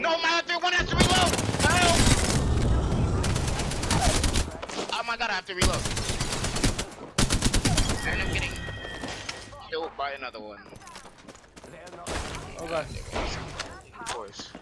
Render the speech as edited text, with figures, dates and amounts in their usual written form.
No, my other one has to reload! Help! Oh my god, I have to reload. And I'm getting killed by another one. Okay. Of course.